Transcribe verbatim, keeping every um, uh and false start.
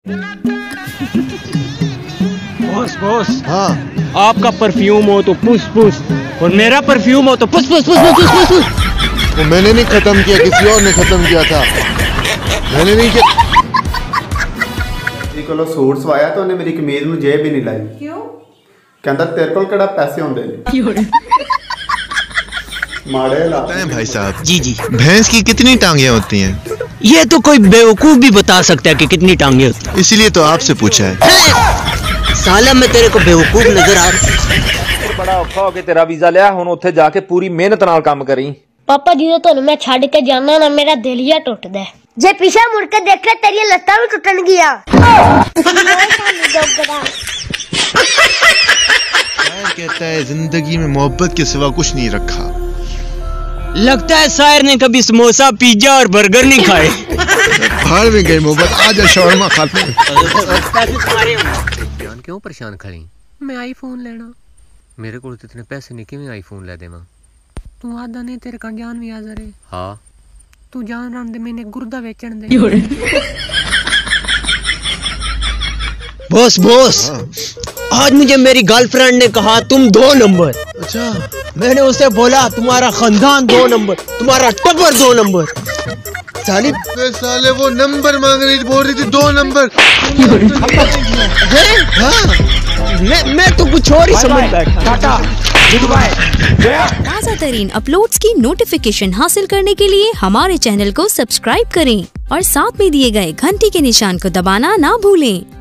Boss boss, हाँ आपका perfume हो तो पुस पुस और मेरा परफ्यूम हो तो पुस पुस पुस पुस पुस पुस। वो मैंने नहीं खत्म किया, किसी और ने खत्म किया था, मैंने नहीं किया। कोलो सूट सवाया तो उन्हें मेरी कमीज में जेब भी नहीं लाई। क्यों? कहता तेरे को केड़ा पैसे होंदे ने। माड़े लाते हैं भाई साहब। जी जी। भैंस की कितनी टांगे होती हैं? ये तो कोई बेवकूफ भी बता सकता है कि कितनी टांगे होती हैं। इसीलिए तो आपसे पूछा है। साला मैं तेरे को बेवकूफ नजर आ रहा। बड़ा औखा हो के तेरा वीजा लिया, हुण उत्थे जाके पूरी मेहनत नाल काम करी। पापा जी तो मैं छड़ के जाना ना मेरा दिल ही टुटदा है। जे पीछे मुड़ के देखे तेरी लत्ता भी टूटन गया। कहता है जिंदगी में मोहब्बत के सिवा कुछ नहीं रखा। लगता है शायर ने कभी समोसा पिज्जा और बर्गर नहीं खाए। बाहर में गई मोहब्बत, आजा शौरमा खाते हैं। जान क्यों परेशान खड़ी? मैं आईफोन लेना, मेरे को इतने पैसे नहीं कि मैं आईफोन ले देवा। तू आदा नहीं तेरे का जान भी आ जा रहे। हाँ तू जान रहा दे, मैंने गुर्दा बेचन दे। बॉस बॉस, आज मुझे मेरी गर्लफ्रेंड ने कहा तुम दो नंबर। अच्छा, मैंने उसे बोला तुम्हारा खानदान दो नंबर, तुम्हारा टब्बर दो नंबर। साली साले वो नंबर मांग रही थी, बोल रही थी दो नंबर। हाँ, मैं मैं तो कुछ और ही समझ बैठा। ताज़ा तरीन अपलोड्स की नोटिफिकेशन हासिल करने के लिए हमारे चैनल को सब्सक्राइब करें और साथ में दिए गए घंटी के निशान को दबाना ना भूलें।